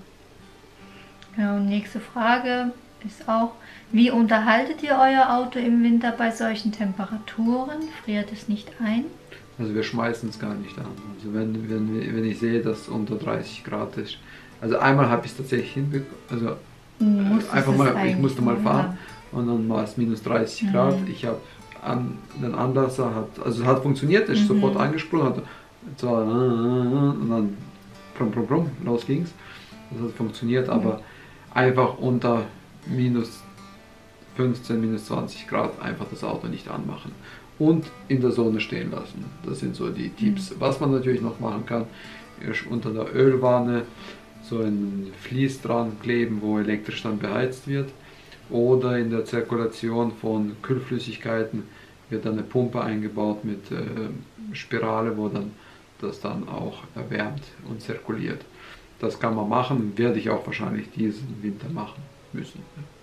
Ja. Ja, und nächste Frage ist auch, wie unterhaltet ihr euer Auto im Winter bei solchen Temperaturen? Friert es nicht ein? Also wir schmeißen es gar nicht an. Also wenn ich sehe, dass unter 30 Grad ist. Also einmal habe ich es tatsächlich hinbekommen. Also einfach mal, ich musste mal fahren und dann war es minus 30 Grad. Ich habe den Anlasser, hat funktioniert, ist sofort angesprungen, und dann brumm, los ging's. Das hat funktioniert, aber einfach unter minus 15, minus 20 Grad einfach das Auto nicht anmachen und in der Sonne stehen lassen. Das sind so die Tipps. Was man natürlich noch machen kann, ist unter der Ölwanne so ein Vlies dran kleben, wo elektrisch dann beheizt wird, oder in der Zirkulation von Kühlflüssigkeiten wird dann eine Pumpe eingebaut mit Spirale, wo dann das dann auch erwärmt und zirkuliert. Das kann man machen, werde ich auch wahrscheinlich diesen Winter machen müssen.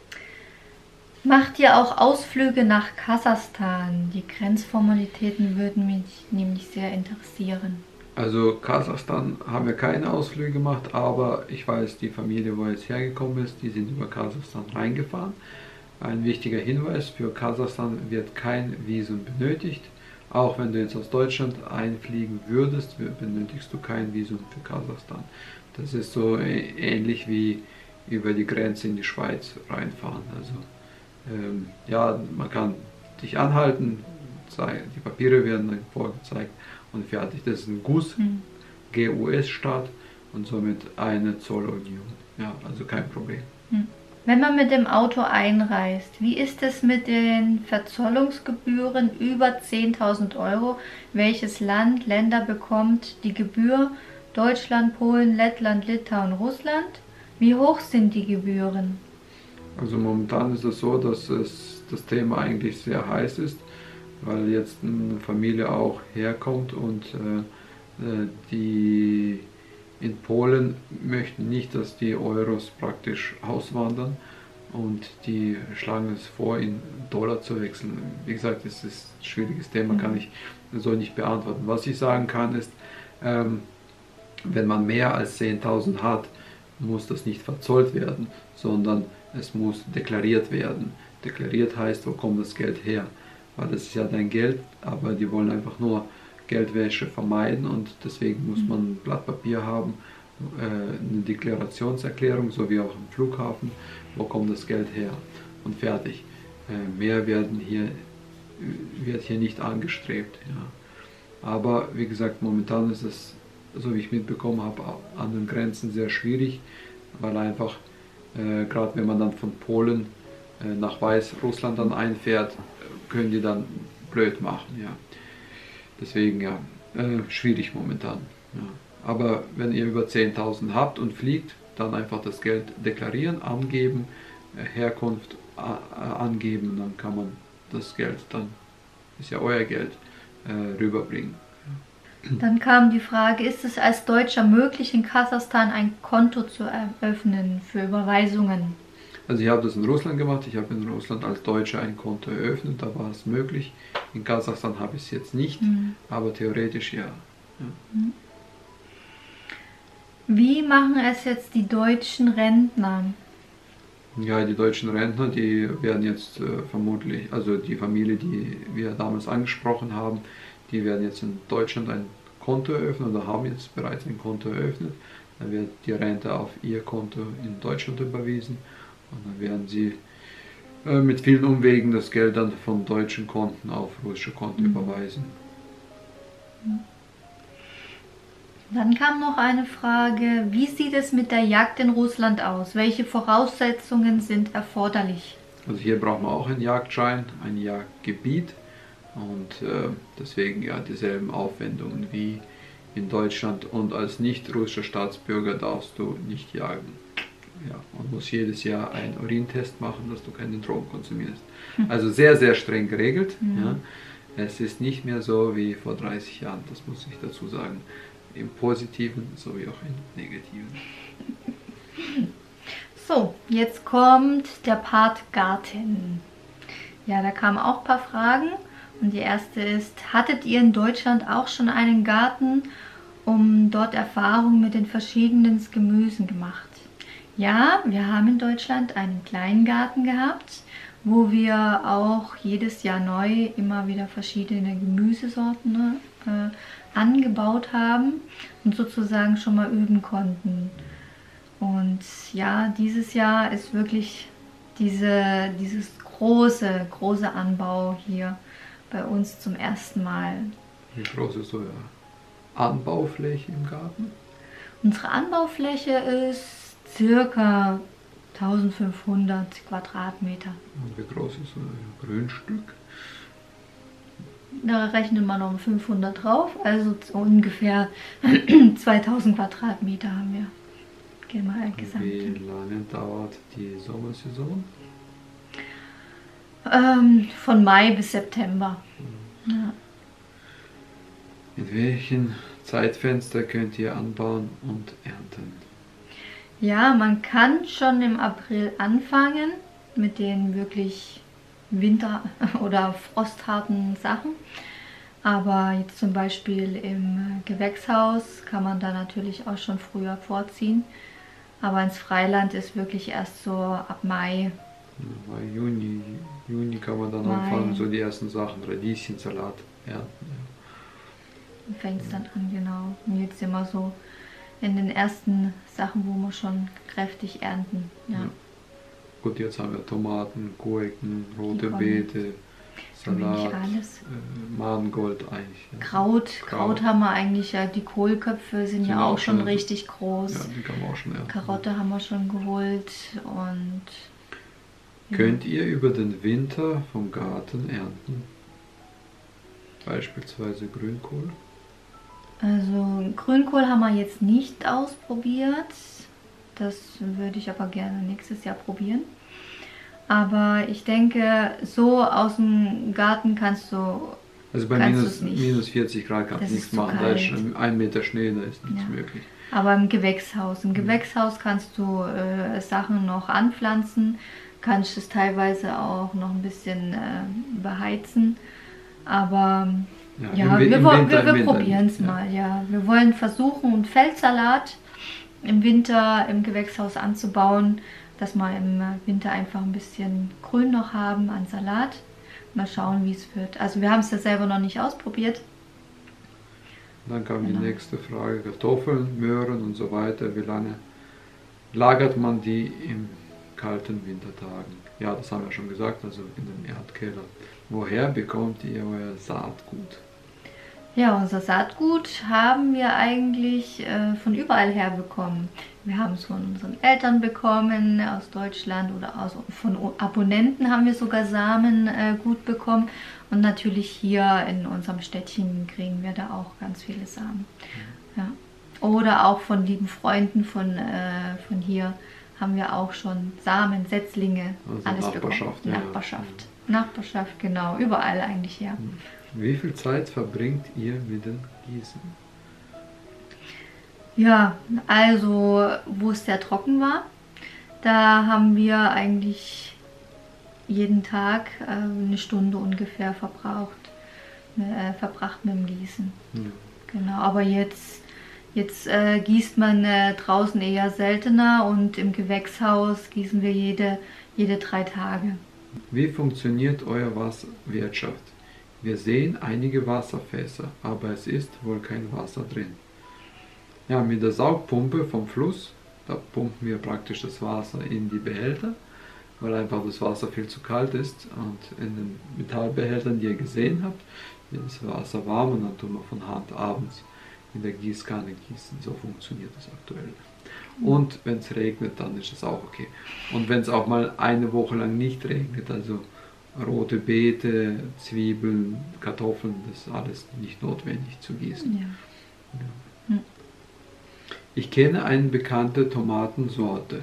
Macht ihr auch Ausflüge nach Kasachstan? Die Grenzformalitäten würden mich nämlich sehr interessieren. Also Kasachstan haben wir keine Ausflüge gemacht, aber ich weiß, die Familie, wo jetzt hergekommen ist, die sind über Kasachstan reingefahren. Ein wichtiger Hinweis, für Kasachstan wird kein Visum benötigt. Auch wenn du jetzt aus Deutschland einfliegen würdest, benötigst du kein Visum für Kasachstan. Das ist so ähnlich wie über die Grenze in die Schweiz reinfahren. Also ja, man kann dich anhalten, die Papiere werden dann vorgezeigt und fertig. Das ist ein GUS, GUS-Staat und somit eine Zollunion. Ja, also kein Problem. Wenn man mit dem Auto einreist, wie ist es mit den Verzollungsgebühren über 10.000 Euro? Welches Länder bekommt die Gebühr? Deutschland, Polen, Lettland, Litauen, Russland? Wie hoch sind die Gebühren? Also momentan ist es so, dass das Thema eigentlich sehr heiß ist, weil jetzt eine Familie auch herkommt und die in Polen möchten nicht, dass die Euros praktisch auswandern und die schlagen es vor, in Dollar zu wechseln. Wie gesagt, das ist ein schwieriges Thema, kann ich so nicht beantworten. Was ich sagen kann ist, wenn man mehr als 10.000 hat, muss das nicht verzollt werden, sondern es muss deklariert werden. Deklariert heißt, wo kommt das Geld her? Weil das ist ja dein Geld, aber die wollen einfach nur Geldwäsche vermeiden und deswegen muss man ein Blatt Papier haben, eine Deklarationserklärung, so wie auch im Flughafen, wo kommt das Geld her und fertig. Mehr wird hier nicht angestrebt. Ja. Aber wie gesagt, momentan ist es, so wie ich mitbekommen habe, an den Grenzen sehr schwierig, weil einfach, gerade wenn man dann von Polen nach Weißrussland dann einfährt, können die dann blöd machen. Ja. Deswegen ja, schwierig momentan. Ja. Aber wenn ihr über 10.000 habt und fliegt, dann einfach das Geld deklarieren, angeben, Herkunft angeben, dann kann man das Geld, dann ist ja euer Geld, rüberbringen. Dann kam die Frage, ist es als Deutscher möglich, in Kasachstan ein Konto zu eröffnen für Überweisungen? Also ich habe das in Russland gemacht, ich habe in Russland als Deutscher ein Konto eröffnet, da war es möglich. In Kasachstan habe ich es jetzt nicht, aber theoretisch ja. Wie machen es jetzt die deutschen Rentner? Ja, die deutschen Rentner, die werden jetzt vermutlich, also die Familie, die wir damals angesprochen haben, die werden jetzt in Deutschland ein Konto eröffnen oder haben jetzt bereits ein Konto eröffnet. Dann wird die Rente auf ihr Konto in Deutschland überwiesen und dann werden sie mit vielen Umwegen das Geld dann von deutschen Konten auf russische Konten überweisen. Dann kam noch eine Frage, wie sieht es mit der Jagd in Russland aus? Welche Voraussetzungen sind erforderlich? Also hier braucht man auch einen Jagdschein, ein Jagdgebiet und deswegen ja dieselben Aufwendungen wie in Deutschland und als nicht russischer Staatsbürger darfst du nicht jagen. ja, und muss jedes Jahr einen Urintest machen, dass du keinen Drogen konsumierst. Also sehr, sehr streng geregelt. Ja. Es ist nicht mehr so wie vor 30 Jahren, das muss ich dazu sagen. Im Positiven sowie auch im Negativen. So, jetzt kommt der Part Garten. Ja, da kamen auch ein paar Fragen. Und die erste ist, hattet ihr in Deutschland auch schon einen Garten, um dort Erfahrungen mit den verschiedenen Gemüsen gemacht? Ja, wir haben in Deutschland einen kleinen Garten gehabt, wo wir auch jedes Jahr neu immer wieder verschiedene Gemüsesorten angebaut haben und sozusagen schon mal üben konnten. Und ja, dieses Jahr ist wirklich dieses große Anbau hier bei uns zum ersten Mal. Wie groß ist eure Anbaufläche im Garten? Unsere Anbaufläche ist circa 1500 Quadratmeter. Und wie groß ist euer Grünstück? Da rechnen wir noch 500 drauf, also ungefähr 2000 Quadratmeter haben wir. Wie lange dauert die Sommersaison? Von Mai bis September. Ja. In welchen Zeitfenster könnt ihr anbauen und ernten? Ja, man kann schon im April anfangen mit den wirklich winter- oder frostharten Sachen. Aber jetzt zum Beispiel im Gewächshaus kann man da natürlich auch schon früher vorziehen. Aber ins Freiland ist wirklich erst so ab Mai. Bei Juni kann man dann anfangen, so die ersten Sachen, Radieschen, Salat ernten. Ja. Fängt es dann an, genau. Und jetzt sind wir so in den ersten Sachen, wo wir schon kräftig ernten. Ja. Ja. Gut, jetzt haben wir Tomaten, Gurken, rote Beete, Salat, Mangold eigentlich. Ja. Kraut haben wir eigentlich, ja, die Kohlköpfe sind ja auch schon richtig groß. Ja, die kann man auch schon ernten. Karotte haben wir schon geholt und... Könnt ihr über den Winter vom Garten ernten? Beispielsweise Grünkohl? Also Grünkohl haben wir jetzt nicht ausprobiert. Das würde ich aber gerne nächstes Jahr probieren. Aber ich denke, so aus dem Garten kannst du... Also bei minus 40 Grad kannst du nichts machen. Da ist schon 1 Meter Schnee, da ist nichts möglich. Aber im Gewächshaus. Im Gewächshaus kannst du Sachen noch anpflanzen. Kannst es teilweise auch noch ein bisschen beheizen. Aber ja, wir probieren es mal. Ja. Wir wollen versuchen, einen Feldsalat im Winter im Gewächshaus anzubauen, dass wir im Winter einfach ein bisschen Grün noch haben an Salat. Mal schauen, wie es wird. Also wir haben es ja selber noch nicht ausprobiert. Dann kam die nächste Frage, Kartoffeln, Möhren und so weiter. Wie lange lagert man die in kalten Wintertagen? Ja, das haben wir schon gesagt, also in dem Erdkeller. Woher bekommt ihr euer Saatgut? Ja, unser Saatgut haben wir eigentlich von überall her bekommen. Wir haben es von unseren Eltern bekommen, aus Deutschland, oder von Abonnenten haben wir sogar Samen gut bekommen. Und natürlich hier in unserem Städtchen kriegen wir da auch ganz viele Samen. Ja. Oder auch von lieben Freunden von hier haben wir auch schon Samen, Setzlinge, also alles Nachbarschaft, bekommen. Nachbarschaft. Nachbarschaft, genau, überall eigentlich her. Wie viel Zeit verbringt ihr mit dem Gießen? Ja, also wo es sehr trocken war, da haben wir eigentlich jeden Tag eine Stunde ungefähr verbracht mit dem Gießen. Ja. Genau, aber jetzt gießt man draußen eher seltener und im Gewächshaus gießen wir jede 3 Tage. Wie funktioniert eure Wasserwirtschaft? Wir sehen einige Wasserfässer, aber es ist wohl kein Wasser drin. Ja, mit der Saugpumpe vom Fluss, da pumpen wir praktisch das Wasser in die Behälter, weil einfach das Wasser viel zu kalt ist. Und in den Metallbehältern, die ihr gesehen habt, wird das Wasser warm und dann tun wir von Hand abends in der Gießkanne gießen. So funktioniert das aktuell. Und wenn es regnet, dann ist es auch okay. Und wenn es auch mal eine Woche lang nicht regnet, also rote Beete, Zwiebeln, Kartoffeln, das ist alles nicht notwendig zu gießen. Ja. Ja. Ich kenne eine bekannte Tomatensorte,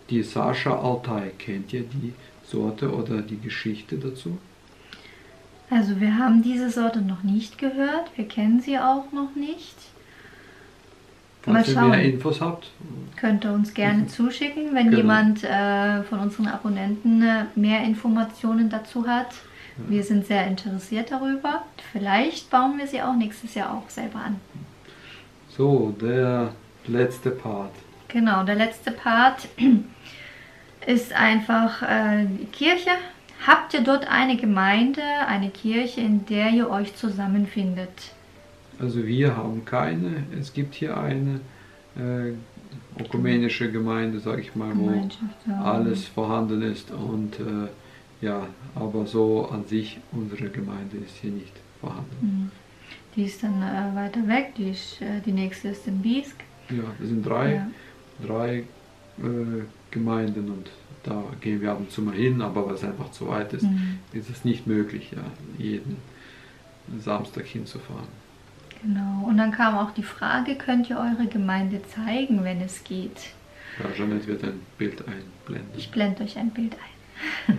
die Sascha Altai, kennt ihr die Sorte oder die Geschichte dazu? Also wir haben diese Sorte noch nicht gehört, wir kennen sie auch noch nicht. Falls ihr mehr Infos habt, könnt ihr uns gerne zuschicken, wenn jemand von unseren Abonnenten mehr Informationen dazu hat. Ja. Wir sind sehr interessiert darüber. Vielleicht bauen wir sie auch nächstes Jahr auch selber an. So, der letzte Part. Genau, der letzte Part ist einfach Kirche. Habt ihr dort eine Gemeinde, eine Kirche, in der ihr euch zusammenfindet? Also wir haben keine. Es gibt hier eine ökumenische Gemeinde, sage ich mal, wo alles vorhanden ist. Und ja, aber so an sich, unsere Gemeinde ist hier nicht vorhanden. Die ist dann weiter weg, die nächste ist in Biesk. Ja, das sind drei Gemeinden und da gehen wir ab und zu mal hin, aber weil es einfach zu weit ist, ist es nicht möglich, ja, jeden Samstag hinzufahren. Genau, und dann kam auch die Frage, könnt ihr eure Gemeinde zeigen, wenn es geht? Ja, Jeanette wird ein Bild einblenden. Ich blende euch ein Bild ein.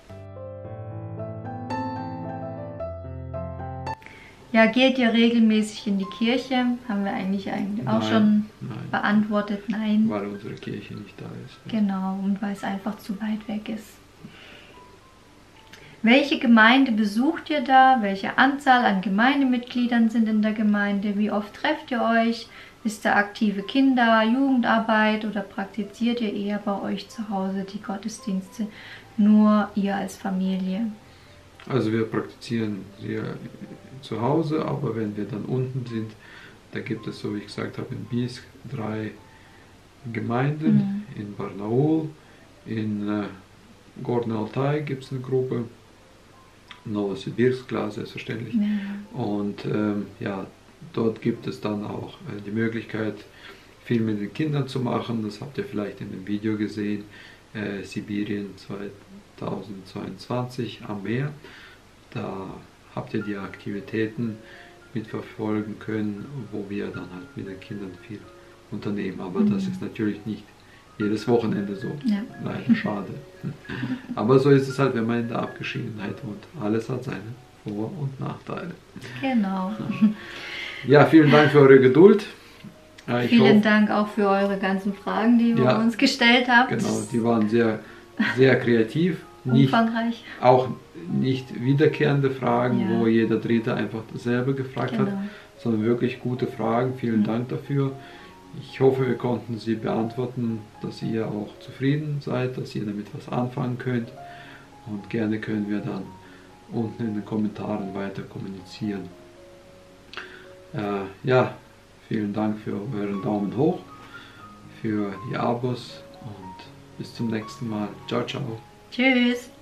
Ja, geht ihr regelmäßig in die Kirche? Haben wir eigentlich auch schon beantwortet, nein. Weil unsere Kirche nicht da ist. Ja. Genau, und weil es einfach zu weit weg ist. Welche Gemeinde besucht ihr da? Welche Anzahl an Gemeindemitgliedern sind in der Gemeinde? Wie oft trefft ihr euch? Ist da aktive Jugendarbeit oder praktiziert ihr eher bei euch zu Hause die Gottesdienste? Nur ihr als Familie? Also wir praktizieren sie zu Hause, aber wenn wir dann unten sind, da gibt es, so wie ich gesagt habe, in Biesk 3 Gemeinden, in Barnaul, in Gorny Altai gibt es eine Gruppe, Novosibirsk, klar, selbstverständlich. Ja. Und ja, dort gibt es dann auch die Möglichkeit, viel mit den Kindern zu machen. Das habt ihr vielleicht in dem Video gesehen, Sibirien 2022 am Meer. Da habt ihr die Aktivitäten mitverfolgen können, wo wir dann halt mit den Kindern viel unternehmen. Aber das ist natürlich nicht jedes Wochenende so. Ja. Leider schade. Aber so ist es halt, wenn man in der Abgeschiedenheit wohnt. Alles hat seine Vor- und Nachteile. Genau. Ja, vielen Dank für eure Geduld. Vielen Dank auch für eure ganzen Fragen, die ihr uns gestellt habt. Genau, die waren sehr, sehr kreativ. Umfangreich. Auch nicht wiederkehrende Fragen, wo jeder Dritte einfach dasselbe gefragt hat, sondern wirklich gute Fragen. Vielen Dank dafür. Ich hoffe, wir konnten sie beantworten, dass ihr auch zufrieden seid, dass ihr damit was anfangen könnt. Und gerne können wir dann unten in den Kommentaren weiter kommunizieren. Ja, vielen Dank für euren Daumen hoch, für die Abos und bis zum nächsten Mal. Ciao, ciao. Tschüss.